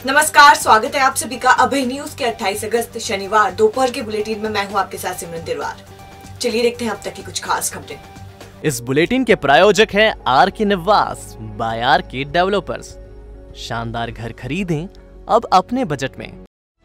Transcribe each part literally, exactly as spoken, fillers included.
नमस्कार, स्वागत है आप सभी का अभय न्यूज के अट्ठाईस अगस्त शनिवार दोपहर के बुलेटिन में। मैं हूं आपके साथ सिमरन तिरवार। चलिए देखते हैं अब तक की कुछ खास खबरें। इस बुलेटिन के प्रायोजक हैं आर के निवास बाय आर के डेवलपर्स। शानदार घर खरीदें अब अपने बजट में।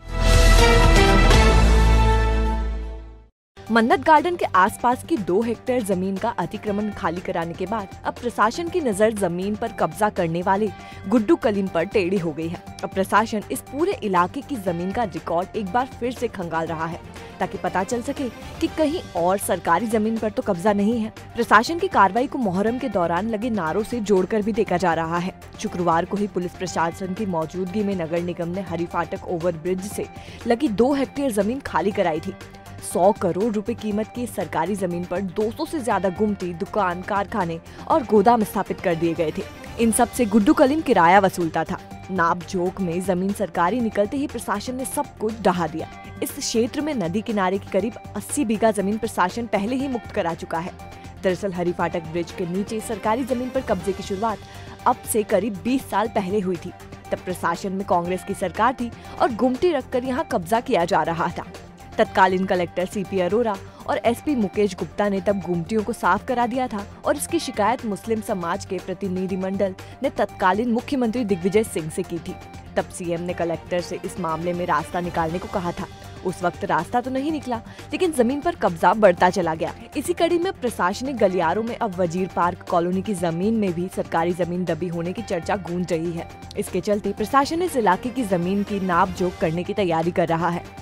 मन्नत गार्डन के आसपास की दो हेक्टेयर जमीन का अतिक्रमण खाली कराने के बाद अब प्रशासन की नजर जमीन पर कब्जा करने वाले गुड्डू कलीम पर टेढ़ी हो गई है। अब प्रशासन इस पूरे इलाके की जमीन का रिकॉर्ड एक बार फिर से खंगाल रहा है ताकि पता चल सके कि कहीं और सरकारी जमीन पर तो कब्जा नहीं है। प्रशासन की कार्रवाई को मुहर्रम के दौरान लगे नारों से जोड़कर भी देखा जा रहा है। शुक्रवार को ही पुलिस प्रशासन की मौजूदगी में नगर निगम ने हरी फाटक ओवर ब्रिज से लगी दो हेक्टेयर जमीन खाली कराई थी। सौ करोड़ रुपए कीमत की सरकारी जमीन पर दो सौ से ज्यादा गुमटी, दुकान, कारखाने और गोदाम स्थापित कर दिए गए थे। इन सब से गुड्डू कलीम किराया वसूलता था। नाप जोक में जमीन सरकारी निकलते ही प्रशासन ने सब कुछ ढहा दिया। इस क्षेत्र में नदी किनारे की करीब अस्सी बीघा जमीन प्रशासन पहले ही मुक्त करा चुका है। दरअसल हरी फाटक ब्रिज के नीचे सरकारी जमीन पर कब्जे की शुरुआत अब से करीब बीस साल पहले हुई थी। तब प्रशासन में कांग्रेस की सरकार थी और गुमटी रखकर यहाँ कब्जा किया जा रहा था। तत्कालीन कलेक्टर सीपी अरोरा और एसपी मुकेश गुप्ता ने तब गुमटियों को साफ करा दिया था और इसकी शिकायत मुस्लिम समाज के प्रतिनिधिमंडल ने तत्कालीन मुख्यमंत्री दिग्विजय सिंह से की थी। तब सीएम ने कलेक्टर से इस मामले में रास्ता निकालने को कहा था। उस वक्त रास्ता तो नहीं निकला, लेकिन जमीन पर कब्जा बढ़ता चला गया। इसी कड़ी में प्रशासनिक गलियारों में अब वजीर पार्क कॉलोनी की जमीन में भी सरकारी जमीन दबी होने की चर्चा गूंज रही है। इसके चलते प्रशासन इस इलाके की जमीन की नाप जोक करने की तैयारी कर रहा है।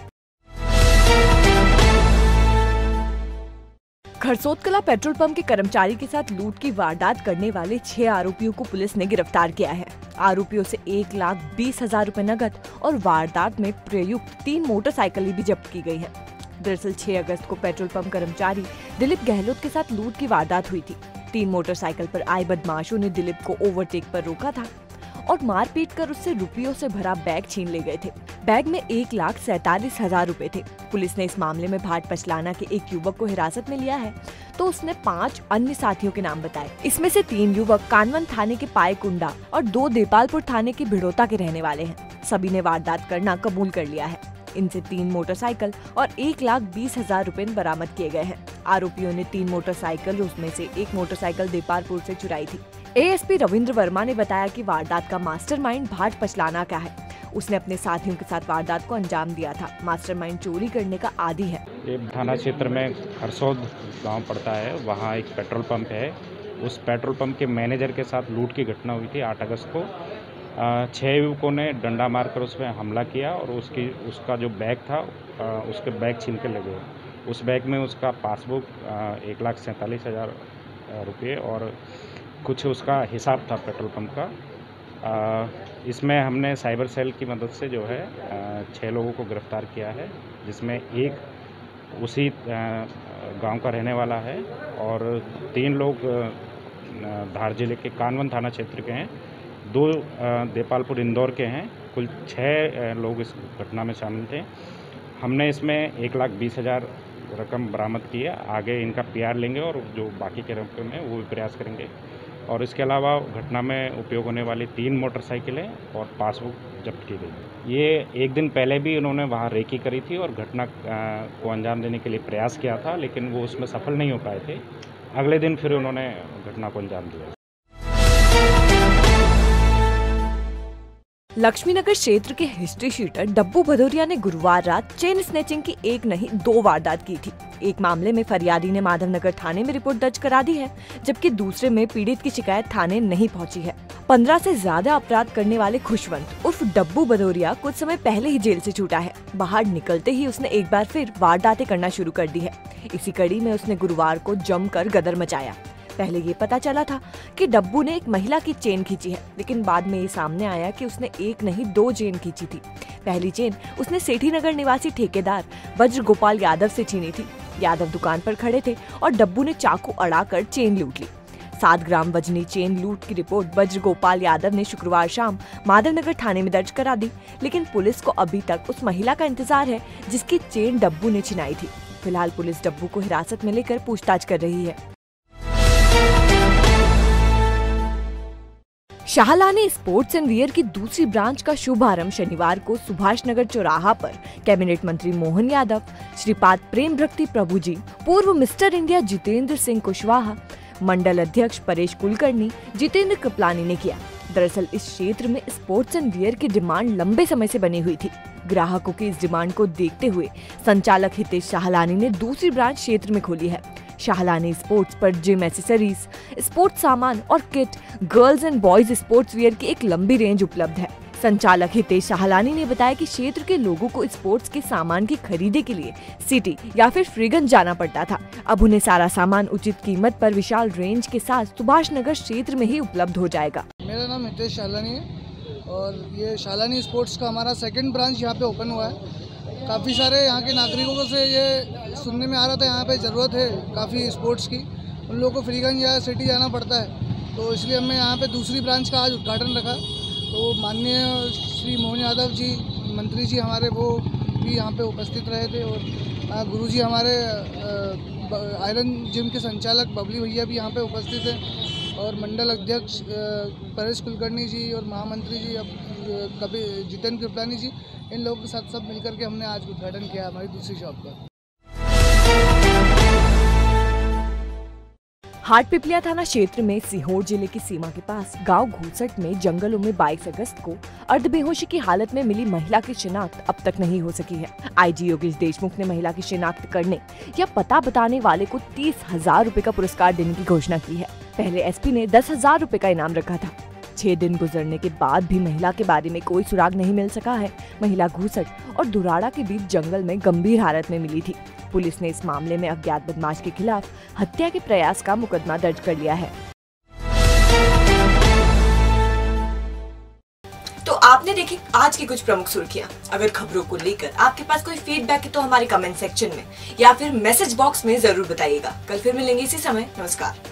खरसोदकला पेट्रोल पंप के कर्मचारी के साथ लूट की वारदात करने वाले छह आरोपियों को पुलिस ने गिरफ्तार किया है। आरोपियों से एक लाख बीस हजार रूपए नकद और वारदात में प्रयुक्त तीन मोटरसाइकिलें भी जब्त की गई है। दरअसल छह अगस्त को पेट्रोल पंप कर्मचारी दिलीप गहलोत के साथ लूट की वारदात हुई थी। तीन मोटरसाइकिल पर आए बदमाशों ने दिलीप को ओवरटेक पर रोका था और मारपीट कर उससे रुपयों से भरा बैग छीन ले गए थे। बैग में एक लाख सैतालीस हजार रूपए थे। पुलिस ने इस मामले में भाट पचलाना के एक युवक को हिरासत में लिया है, तो उसने पांच अन्य साथियों के नाम बताए। इसमें से तीन युवक कानवन थाने के पायकुंडा और दो देपालपुर थाने के भिड़ोता के रहने वाले हैं। सभी ने वारदात करना कबूल कर लिया है। इनसे तीन मोटरसाइकिल और एक लाख बीस हजार रूपए बरामद किए गए हैं। आरोपियों ने तीन मोटरसाइकिल, उसमें से एक मोटरसाइकिल देपालपुर से चुराई थी। एएसपी रविंद्र वर्मा ने बताया कि वारदात का मास्टरमाइंड भाट पचलाना का है। उसने अपने साथियों के साथ वारदात को अंजाम दिया था। मास्टरमाइंड चोरी करने का आदी है। ये थाना क्षेत्र में खरसोद गांव पड़ता है, वहाँ एक पेट्रोल पंप है। उस पेट्रोल पंप के मैनेजर के साथ लूट की घटना हुई थी आठ अगस्त को। छह युवकों ने डंडा मारकर उसमें हमला किया और उसकी उसका जो बैग था उसके बैग छीन के ले गए। उस बैग में उसका पासबुक, एक लाख सैंतालीस हज़ार रुपये और कुछ उसका हिसाब था पेट्रोल पंप का। आ, इसमें हमने साइबर सेल की मदद से जो है छः लोगों को गिरफ्तार किया है, जिसमें एक उसी गांव का रहने वाला है और तीन लोग धार जिले के कानवन थाना क्षेत्र के हैं, दो देपालपुर इंदौर के हैं। कुल छः लोग इस घटना में शामिल थे। हमने इसमें एक लाख बीस हज़ार रकम बरामद की है। आगे इनका पीआर लेंगे और जो बाकी के रकम है वो भी प्रयास करेंगे। और इसके अलावा घटना में उपयोग होने वाली तीन मोटरसाइकिलें और पासबुक जब्त की गई। ये एक दिन पहले भी उन्होंने वहाँ रेकी करी थी और घटना को अंजाम देने के लिए प्रयास किया था, लेकिन वो उसमें सफल नहीं हो पाए थे। अगले दिन फिर उन्होंने घटना को अंजाम दिया। लक्ष्मीनगर क्षेत्र के हिस्ट्री शीटर डब्बू भदौरिया ने गुरुवार रात चेन स्नैचिंग की एक नहीं दो वारदात की थी। एक मामले में फरियादी ने माधवनगर थाने में रिपोर्ट दर्ज करा दी है, जबकि दूसरे में पीड़ित की शिकायत थाने नहीं पहुंची है। पंद्रह से ज्यादा अपराध करने वाले खुशवंत उर्फ डब्बू भदौरिया कुछ समय पहले ही जेल से छूटा है। बाहर निकलते ही उसने एक बार फिर वारदातें करना शुरू कर दी है। इसी कड़ी में उसने गुरुवार को जमकर गदर मचाया। पहले ये पता चला था कि डब्बू ने एक महिला की चेन खींची है, लेकिन बाद में ये सामने आया कि उसने एक नहीं दो चेन खींची थी। पहली चेन उसने सेठी नगर निवासी ठेकेदार वज्र गोपाल यादव से छीनी थी। यादव दुकान पर खड़े थे और डब्बू ने चाकू अड़ाकर चेन लूट ली। सात ग्राम वजनी चेन लूट की रिपोर्ट वज्र गोपाल यादव ने शुक्रवार शाम माधवनगर थाने में दर्ज करा दी, लेकिन पुलिस को अभी तक उस महिला का इंतजार है जिसकी चेन डब्बू ने छिनाई थी। फिलहाल पुलिस डब्बू को हिरासत में लेकर पूछताछ कर रही है। शाहलानी स्पोर्ट्स एंड वियर की दूसरी ब्रांच का शुभारंभ शनिवार को सुभाष नगर चौराहा पर कैबिनेट मंत्री मोहन यादव, श्रीपाद प्रेम भक्ति प्रभु जी, पूर्व मिस्टर इंडिया जितेंद्र सिंह कुशवाहा, मंडल अध्यक्ष परेश कुलकर्णी, जितेंद्र कृपलानी ने किया। दरअसल इस क्षेत्र में स्पोर्ट्स एंड वियर की डिमांड लंबे समय से बनी हुई थी। ग्राहकों की इस डिमांड को देखते हुए संचालक हितेश शाहलानी ने दूसरी ब्रांच क्षेत्र में खोली है। शाहलानी स्पोर्ट्स पर जिम एसेसरीज, स्पोर्ट्स सामान और kit, girls and boys sports wear की एक लंबी रेंज उपलब्ध है। संचालक हितेश शाहलानी ने बताया कि क्षेत्र के लोगों को स्पोर्ट्स के सामान की खरीदी के लिए सिटी या फिर फ्रीगंज जाना पड़ता था। अब उन्हें सारा सामान उचित कीमत पर विशाल रेंज के साथ सुभाष नगर क्षेत्र में ही उपलब्ध हो जाएगा। मेरा नाम हितेश शाहलानी है और ये शाहलानी स्पोर्ट्स का हमारा सेकंड ब्रांच यहाँ पे ओपन हुआ है। काफ़ी सारे यहाँ के नागरिकों से ये सुनने में आ रहा था यहाँ पे ज़रूरत है काफ़ी स्पोर्ट्स की, उन लोगों को फ्रीगंज या सिटी जाना पड़ता है, तो इसलिए हमने यहाँ पे दूसरी ब्रांच का आज उद्घाटन रखा। तो माननीय श्री मोहन यादव जी मंत्री जी हमारे वो भी यहाँ पे उपस्थित रहे थे और गुरुजी हमारे आयरन जिम के संचालक बबली भैया भी यहाँ पे उपस्थित हैं और मंडल अध्यक्ष परेश कुलकर्णी जी और महामंत्री जी अब कभी जितेंद्र कृपलानी जी, इन लोगों के साथ सब मिलकर के हमने आज उद्घाटन किया हमारी दूसरी शॉप का। हाटपिपलिया थाना क्षेत्र में सीहोर जिले की सीमा के पास गांव घूसट में जंगलों में बाईस अगस्त को अर्धबेहोशी की हालत में मिली महिला की शिनाख्त अब तक नहीं हो सकी है। आईजी योगेश देशमुख ने महिला की शिनाख्त करने या पता बताने वाले को तीस हजार रूपए का पुरस्कार देने की घोषणा की है। पहले एसपी ने दस हजार रूपए का इनाम रखा था। छह दिन गुजरने के बाद भी महिला के बारे में कोई सुराग नहीं मिल सका है। महिला घूसट और दुराड़ा के बीच जंगल में गंभीर हालत में मिली थी। पुलिस ने इस मामले में अज्ञात बदमाश के खिलाफ हत्या के प्रयास का मुकदमा दर्ज कर लिया है। तो आपने देखी आज की कुछ प्रमुख सुर्खियां। अगर खबरों को लेकर आपके पास कोई फीडबैक है तो हमारे कमेंट सेक्शन में या फिर मैसेज बॉक्स में जरूर बताइएगा। कल फिर मिलेंगे इसी समय। नमस्कार।